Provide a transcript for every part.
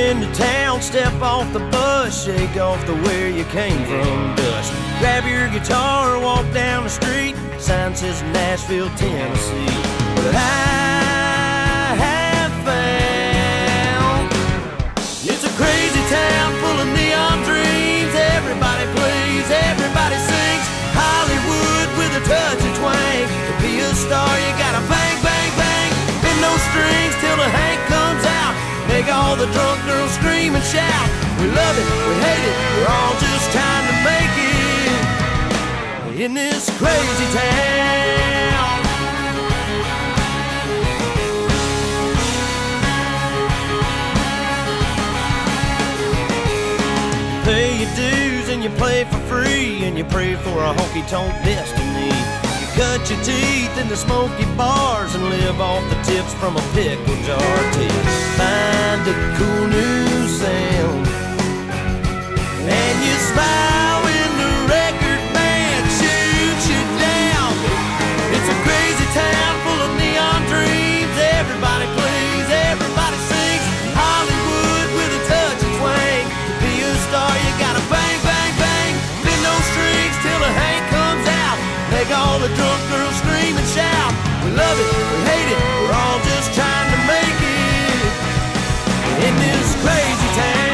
into town, step off the bus, shake off the where you came from dust. Grab your guitar, walk down the street, sign says Nashville, Tennessee. But I have found it's a crazy town full of neon dreams. Everybody plays, everybody sings. Hollywood with a touch of twang. To be a star you gotta bang, bang, bang. Bend those strings till the Hank comes out. Make all the drunk girls scream and shout. We love it, we hate it, we're all just trying to make it in this crazy town. Pay your dues and you play for free, and you pray for a honky-tonk destiny. You cut your teeth in the smoky bars and live off the tips from a pickle jar till find a cool new sound. And you smile when the record band shoots you down. It's a crazy town full of neon dreams. Everybody plays, everybody sings. Hollywood with a touch of twang. To be a star you gotta bang, bang, bang. Bend those strings till the Hank comes out. Make all the drunk girls scream and shout. We love it, we hate it, we're all just trying to make it in this crazy town.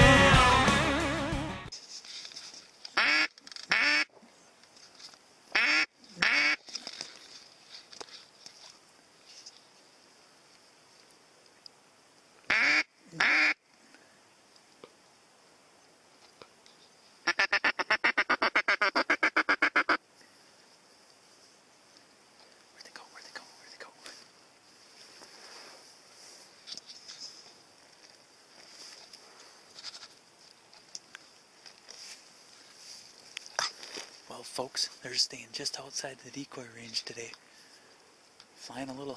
Well, folks, they're staying just outside the decoy range today. Flying a little.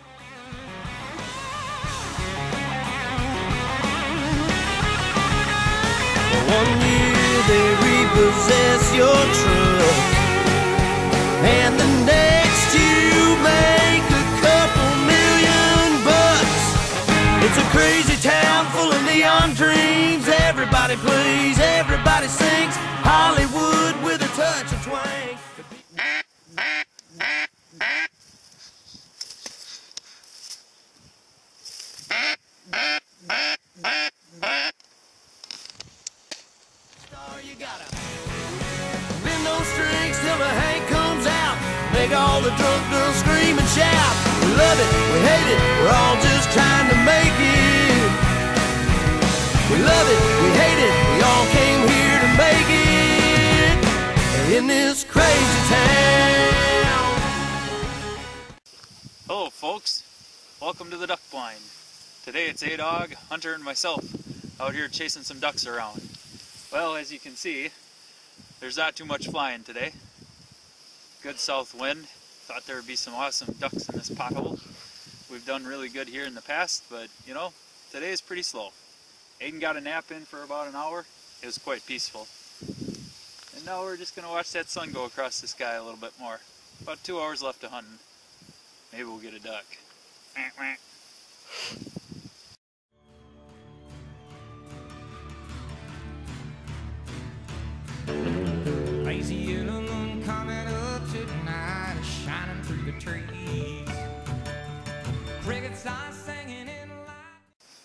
One year they repossess your truck, and the next you make a couple $1,000,000. It's a crazy town full of neon dreams. Everybody plays, everybody sings. Hollywood with a touch of twang. You gotta bend those strings till the Hank comes out. Make all the drunk girls scream and shout. We love it, we hate it, we're all just trying to make it. We love it, we hate it, we all came here to make it in this crazy town. Hello folks, welcome to the duck blind. Today it's A-Dog, Hunter, and myself out here chasing some ducks around. Well, as you can see, there's not too much flying today. Good south wind. Thought there would be some awesome ducks in this pothole. We've done really good here in the past, but you know, today is pretty slow. Aiden got a nap in for about an hour. It was quite peaceful. And now we're just gonna watch that sun go across the sky a little bit more. About 2 hours left to hunting. Maybe we'll get a duck. Lazy yellow moon coming up tonight, shining through the trees. Crickets are singing in light.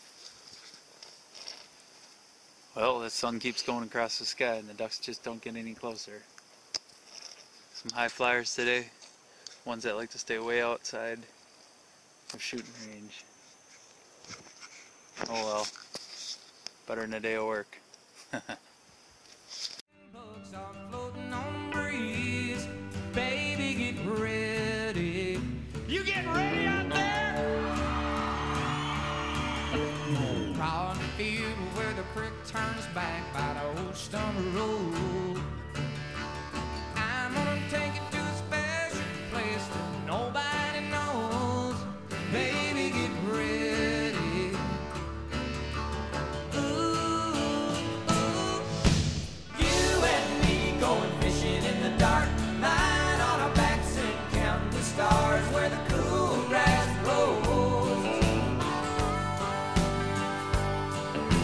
Well, the sun keeps going across the sky and the ducks just don't get any closer. Some high flyers today. Ones that like to stay way outside of shooting range. Oh well. Better than a day of work. Bugs are floating on the breeze. Baby, get ready. You getting ready out there? Crawling the field where the creek turns back by the old stone road. I'm gonna take it to a special place that nobody knows. Baby, get ready. Ooh, ooh. You and me going fishing in the dark, lying on our backs and counting the stars where the cool grass grows.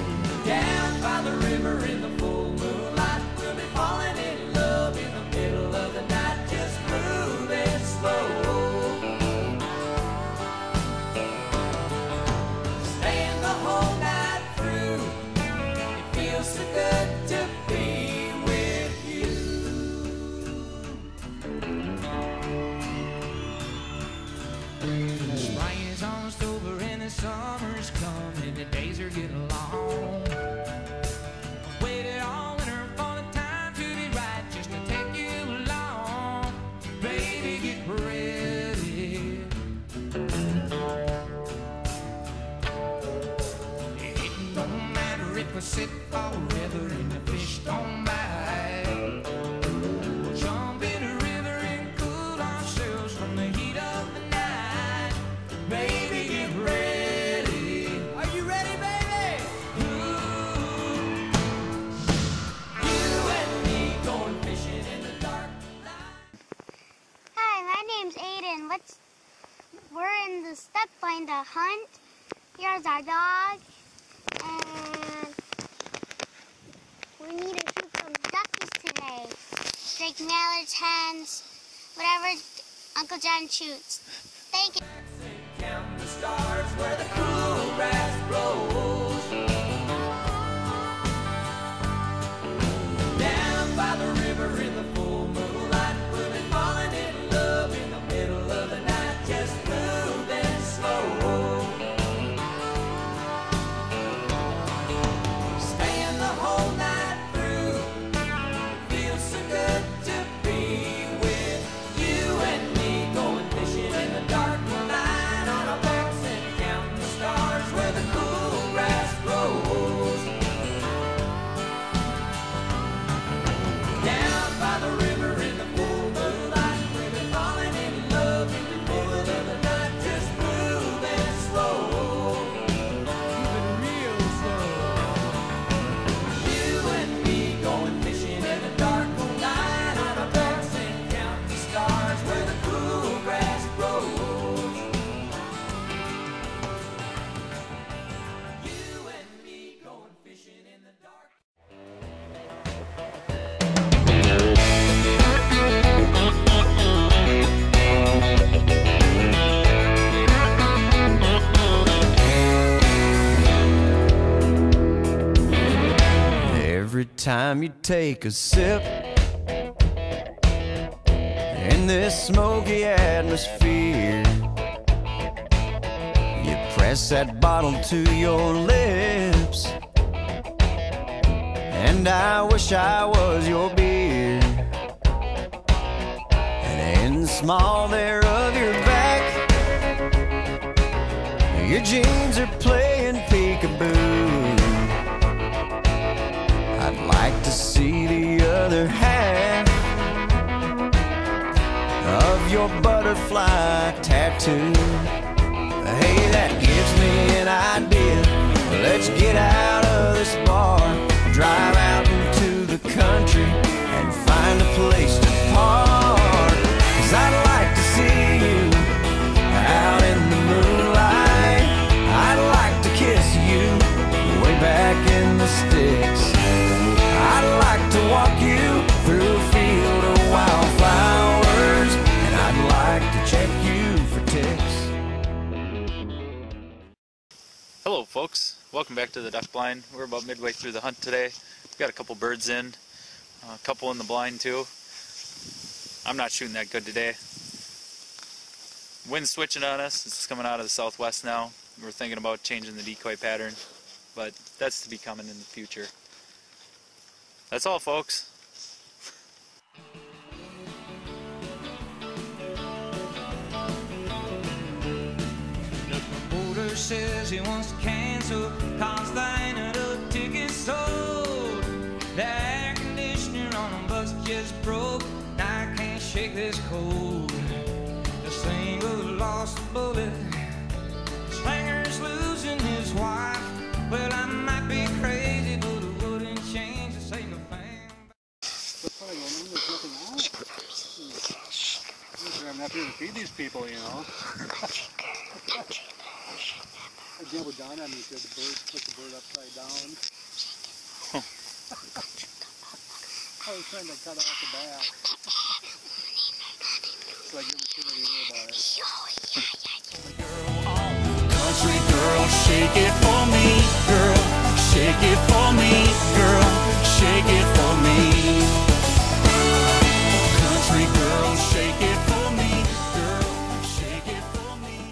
we sit forever and the fish don't bite. We'll jump in the river and cool ourselves from the heat of the night. Baby, get ready. Are you ready, baby? Ooh. You and me going fishing in the dark night. Hi, my name's Aiden. We're in the step line to hunt. Here's our dog, and we need to shoot some duckies today. Drake mallards, hens, whatever Uncle John shoots. Thank you. Count the stars where the cool grass grows. Down by the river in the full moonlight, we'll be falling in love in the middle of the night, just moving slow. Staying the whole night through. Feels so good to be with you and me, going fishing in the dark night on our backs and counting the stars where the cool grass grows. Down by the river in the full moonlight, we've been falling in love in the middle of the night, just moving slow. Moving real slow. You and me going fishing in the dark night on our backs and counting the stars where the cool grass grows. You and me going fishing in the dark. Every time you take a sip in this smoky atmosphere, you press that bottle to your lips, and I wish I was your beer. And in the small there of your back, your jeans are playing peekaboo. I'd like to see the other half of your butterfly tattoo. Hey, that gives me an idea. Let's get out of this bar, drive out into the country, and find a place to park. 'Cause I'd like to see you out in the moonlight. I'd like to kiss you way back in the sticks. I'd like to walk you through a field of wildflowers, and I'd like to check you for ticks. Hello folks, welcome back to the duck blind. We're about midway through the hunt today. We've got a couple birds in, a couple in the blind too. I'm not shooting that good today. Wind's switching on us, it's coming out of the southwest now. We're thinking about changing the decoy pattern, but that's to be coming in the future. That's all folks. Porter says he wants to cancel, cause there ain't enough tickets sold. The air conditioner on the bus just broke, I can't shake this cold. The single lost a bullet, Slinger's losing his wife. Well, I might be crazy, but it wouldn't change to say no thing. There's nothing on it. I'm not here to feed these people, you know. I gambled down on me, said the bird, put the bird upside down. I was trying to cut off the back. So I never said any about it. Country girl, shake it for me, girl. Shake it for me, girl. Shake it for me. Country girl, shake it for me, girl. Shake it for me.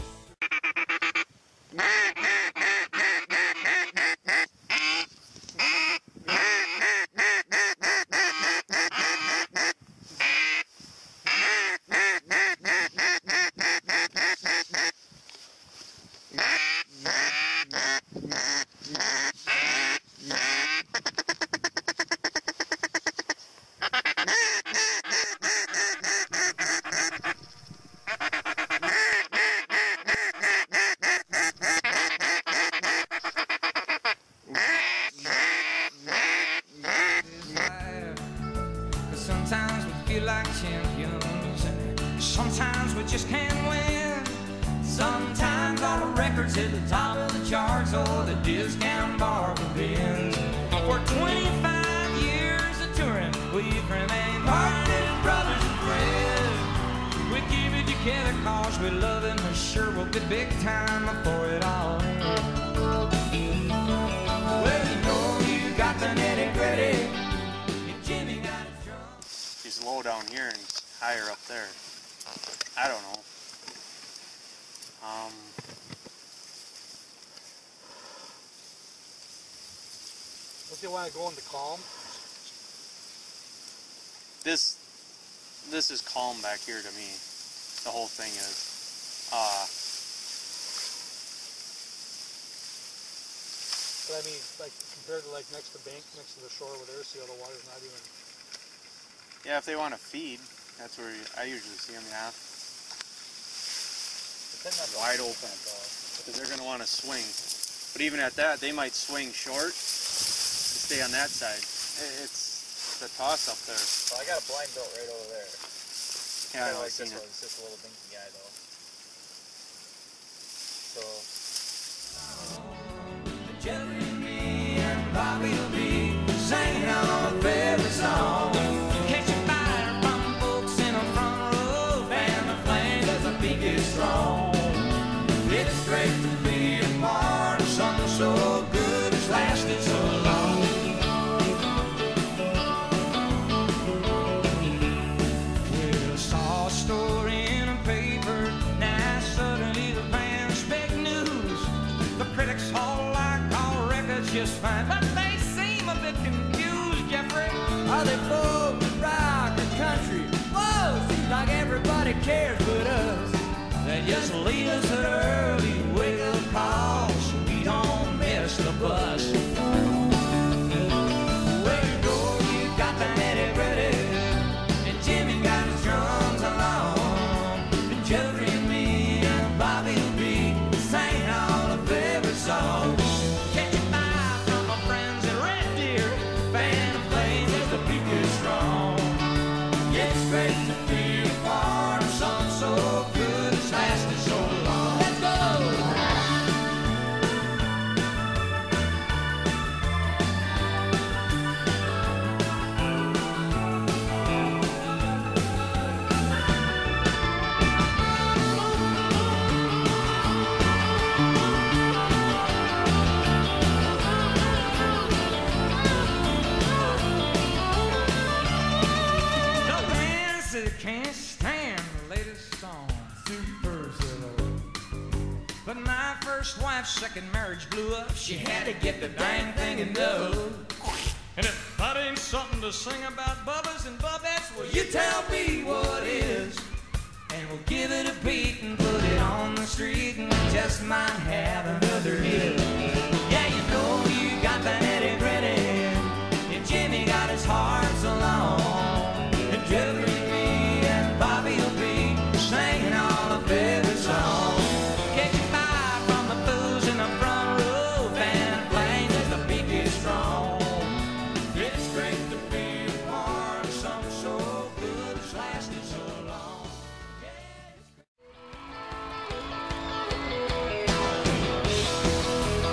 Yeah. sometimes we just can't win. Sometimes all the records hit the top of the charts, or the discount bargain bins. For 25 years of touring, we've remained partners, brothers and friends. We keep it together cause we love it, and sure we'll get big time before it all ends. Well, you know you got the nitty-gritty, and Jimmy got his drum. He's low down here and he's higher up there. I don't know. Don't you want to go into calm? This is calm back here to me. The whole thing is. But I mean, like compared to like next to the bank, next to the shore over there, see how the water's not even. Yeah, if they want to feed, that's where I usually see them. Yeah. Wide open, because they're going to want to swing. But even at that, they might swing short to stay on that side. It's a toss up there. Well, I got a blind built right over there. Yeah, I know, like I've seen this it. one. It's just a little dinky guy though. So. Jelly and me and Bobby will be singing our favorite song. Catch a fire from folks in the front row, fan the flames as the peak is strong. It's great to be a part of something so good, it's lasted so long. Well, I saw a story in a paper, now suddenly the fans fake news. The critics all like our records just fine, but they seem a bit confused, Jeffrey. Are they folk, rock, or country? Whoa, seems like everybody cares but us. They just leave us an early wake-up call so we don't miss the bus. Where you go, you got the nitty-gritty, and Jimmy got his drums along. And Jeffrey and me and Bobby will be singing all the favorite songs. Catch a fire from my friends in Red Deer, fan the flames as the peak is strong. It's great to be a part of something so good, it's lasted so long. Let's go! The band said it can't stand the latest song, Super Zero. But my first wife's second marriage blew up. She had to get the dang thing in dub. And if that ain't something to sing about Bubba's and Bubbettes, well, you tell me what is. And we'll give it a beat and put it on the street, and we just might have another hit. Yeah, you know you got the nitty-gritty, and Jimmy got his heart so long. And Jeffrey and me and Bobby will be singing all the favorite songs. Catch a fire from the fools in the front row, fan flames as the beat is strong. It's great to be a part of something so good, it's lasted so long. Yeah, it's great.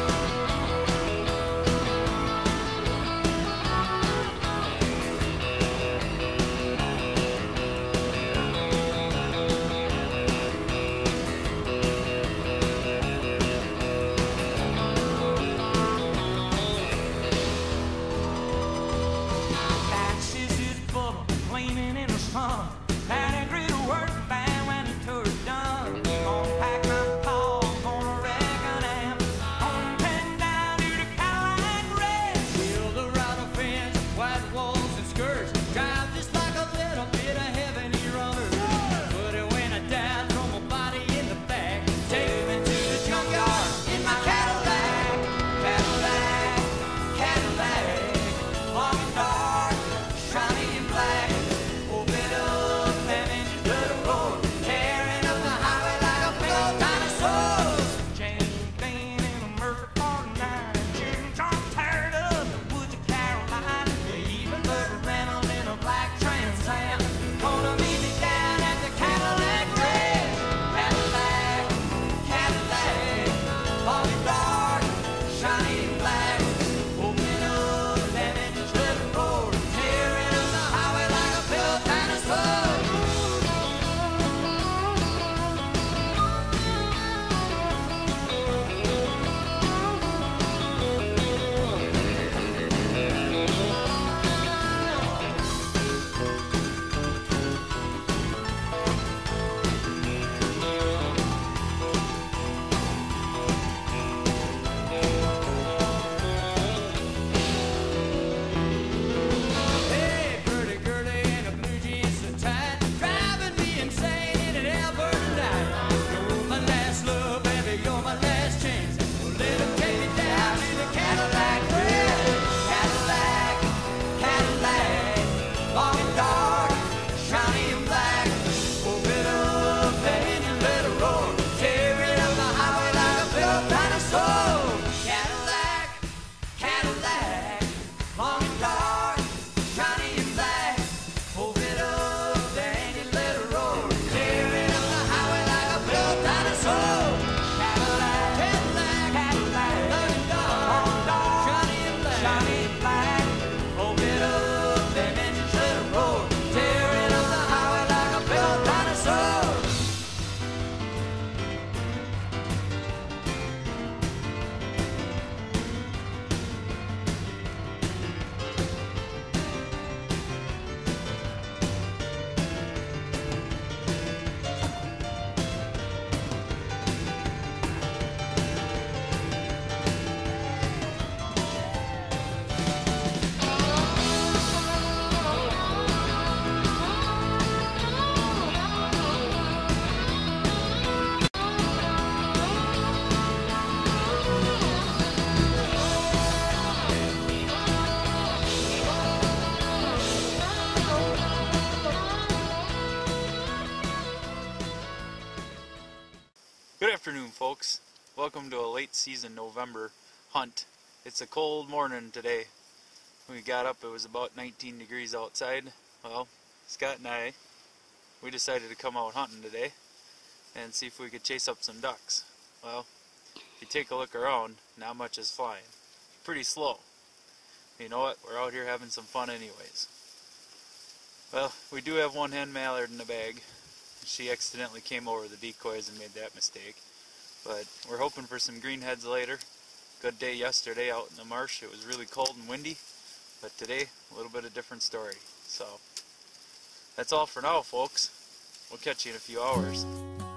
Good afternoon, folks. Welcome to a late season November hunt. It's a cold morning today. When we got up, it was about 19 degrees outside. Well, Scott and I, we decided to come out hunting today and see if we could chase up some ducks. Well, if you take a look around, not much is flying. Pretty slow. You know what? We're out here having some fun anyways. Well, we do have one hen mallard in the bag. She accidentally came over the decoys and made that mistake. But we're hoping for some greenheads later. Good day yesterday out in the marsh. It was really cold and windy. But today, a little bit of different story. So, that's all for now, folks. We'll catch you in a few hours.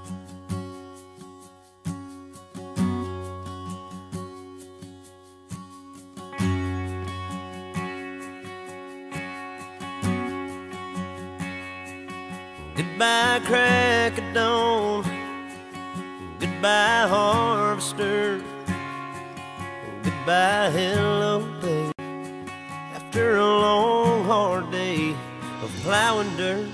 Goodbye, crack of dawn. Goodbye, harvester. Goodbye, hello, babe. After a long, hard day of plowing dirt.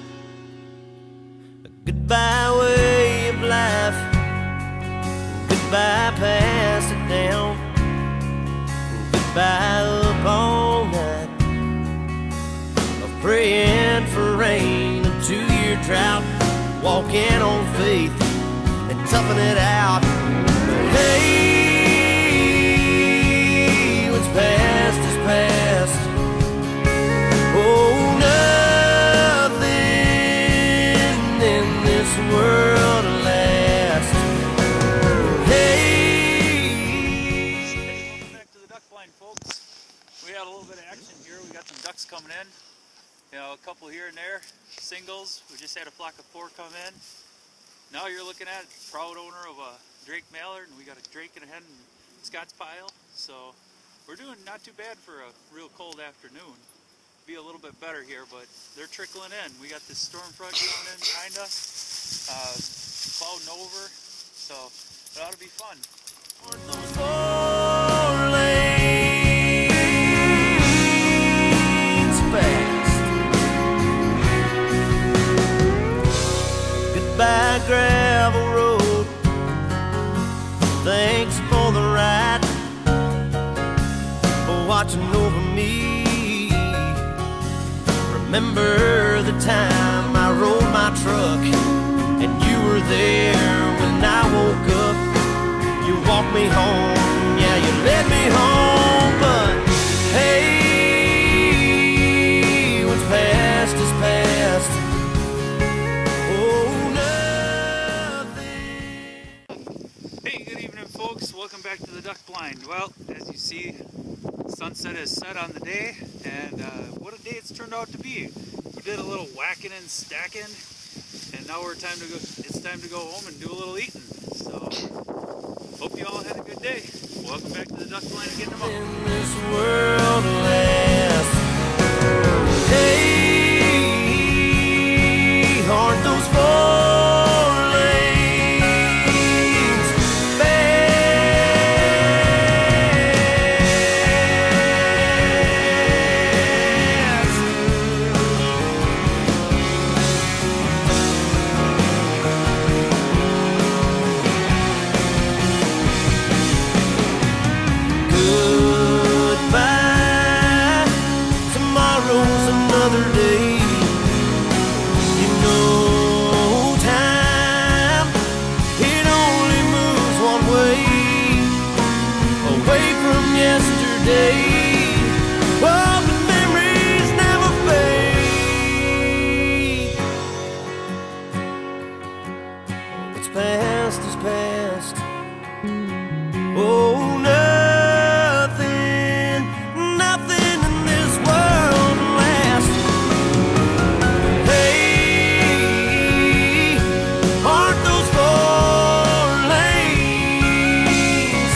Goodbye, way of life. Goodbye, pass it down. Goodbye, up all night of praying for rain. 2-year drought, walking on faith and toughing it out. Hey, what's past is past. Oh, nothing in this world lasts. Hey. Welcome back to the duck blind, folks. We had a little bit of action here. We got some ducks coming in. You know, a couple here and there, singles. We just had a flock of 4 come in. Now you're looking at proud owner of a Drake mallard, and we got a Drake and a hen in Scott's pile. So we're doing not too bad for a real cold afternoon. Be a little bit better here, but they're trickling in. We got this storm front coming in behind us, clouding over, so it ought to be fun. Those 4 lanes fast. Goodbye, gravel road. Thanks for the ride, for watching over me. Remember the time I rode my truck and you were there when I woke up. You walked me home, yeah, you led me home. But hey, what's past is past. Hey, good evening, folks. Welcome back to the duck blind. Well, as you see, sunset is set on the day, and what a day it's turned out to be. We did a little whacking and stacking, and now it's time to go home and do a little eating. So, hope you all had a good day. Welcome back to the duck blind again tomorrow. In this world lasts. Hey, aren't those 4 lanes fast? Goodbye, tomorrow's another day. You know time, it only moves one way, away from yesterday. Oh, but memories never fade. What's past is past. Oh, nothing in this world lasts. Hey, aren't those 4 lanes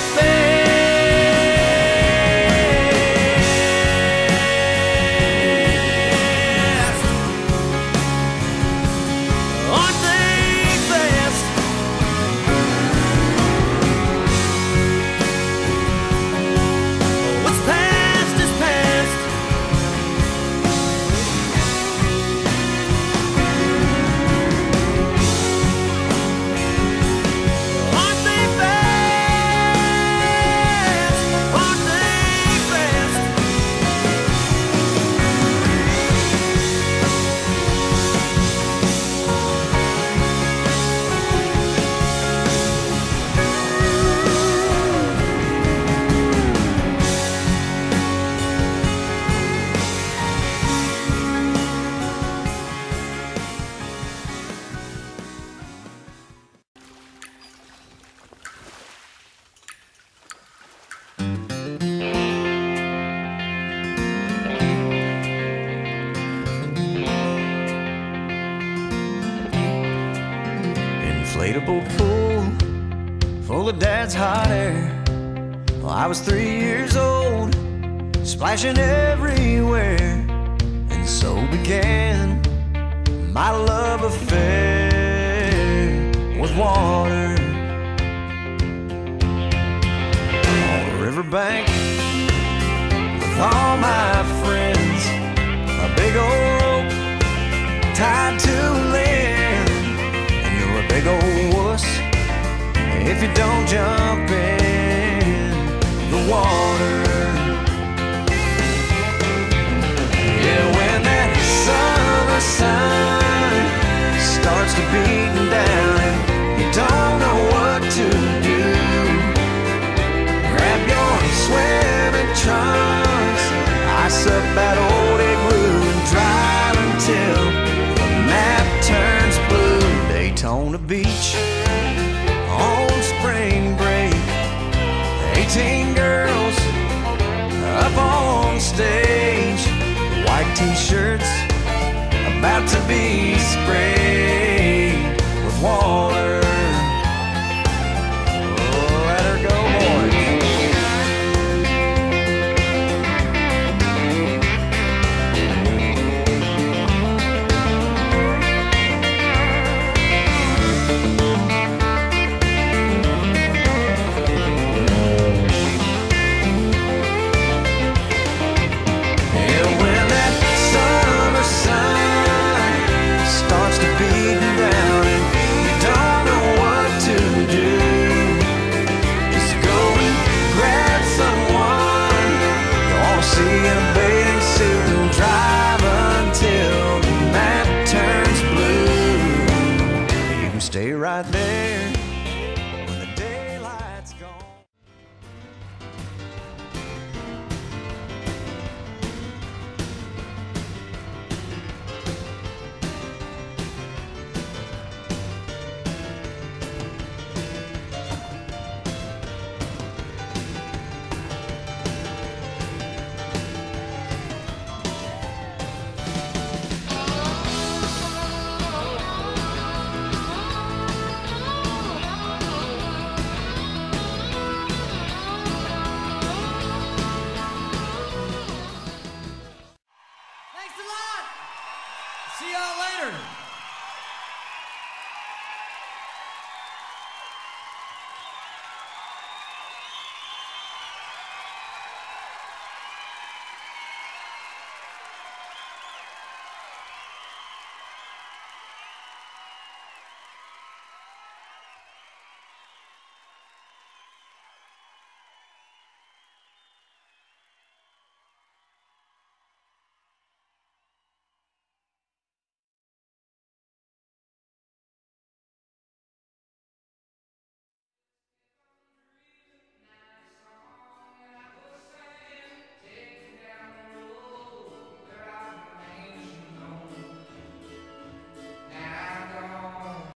fast? Aren't they fast? inflatable pool full of dad's hot air. Well, I was 3 years old, splashing everywhere, and so began my love affair with water. On the riverbank with all my friends, a big old rope tied to land, and you're a big old wuss if you don't jump in the water. Yeah, when that summer sun starts to beat down and you don't know what to do, grab your swimming trunks, ice up that old igloo, and drive until the map turns blue. Daytona Beach on spring break, 18 girls up on stage, white t-shirts about to be sprayed with water. Oh, let her go, boys. Stay right there